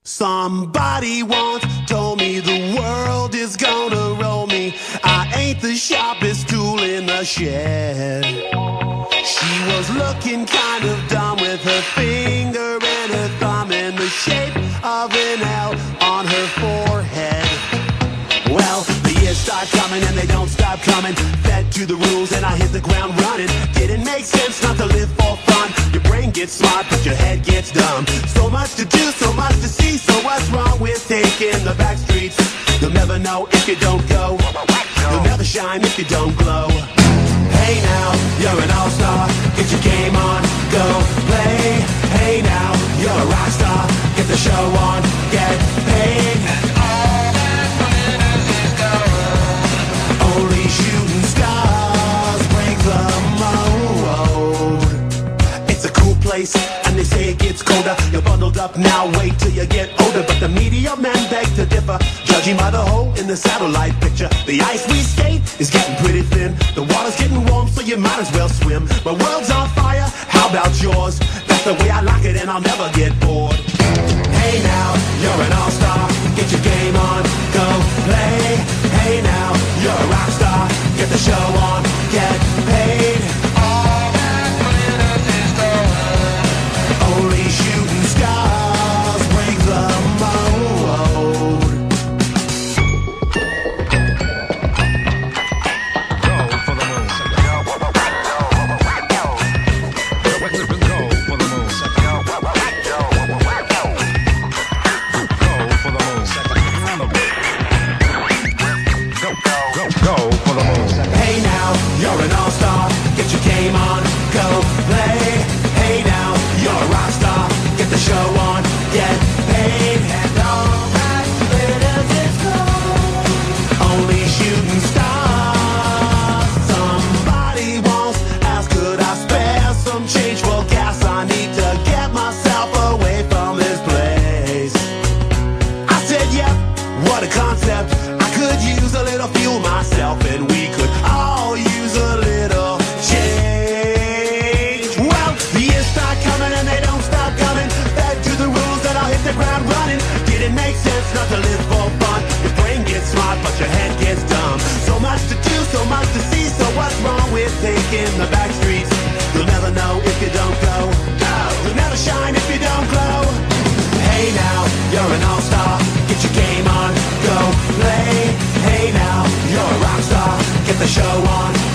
Somebody once told me the world is gonna roll me. I ain't the sharpest tool in the shed. She was looking kind of dumb with her finger and her thumb in the shape of an L on her forehead. Well, the years start coming and they don't stop coming. Fed to the rules and I hit the ground running. Didn't make sense not to live for fun. Your brain gets smart but your head gets dumb. So much to do, so much to see. So what's wrong with taking the back streets? You'll never know if you don't go. You'll never shine if you don't glow. Hey now, you're an all-star. Get your game on, go play. Hey now, you're a rock star. Get the show on, get paid. Only shooting stars break the mold. It's a cool place, and they say it gets colder. You're bundled up now, wait till you get older. But the media men beg to differ, judging by the hole in the satellite picture. The ice we skate is getting pretty thin. The water's getting warm, so you might as well swim. My world's on fire, how about yours? That's the way I like it, and I'll never get bored. Hey now, you're an all-star. Get your game on, go play. Hey now, you're a rock star. Get the show on, get paid. All that glitters is gold. Only shooting stars break the mold. Go for the moon. Go for the moon. Go for the moon. Hey now, you're an all-star. Get your game on, go play. Hey now, you're a rock star. Get the show on, get paid. And all that glitters is gold. Only shooting stars. Somebody once asked, could I spare some change for gas? I need to get myself away from this place. I said, yep, what a concept. I could use a little fuel myself, and we could all use a little change. Well, the years start coming and they don't stop coming. Back to the rules that I'll hit the ground running. Didn't make sense not to live for fun. Your brain gets smart but your head gets dumb. So much to do, so much to see. So what's wrong with taking the back streets? You'll never know if you don't go. You'll never shine if you don't glow. Hey now, you're an all-star. Get your game on, go play. Hey now, you're a rock star. Get the show on,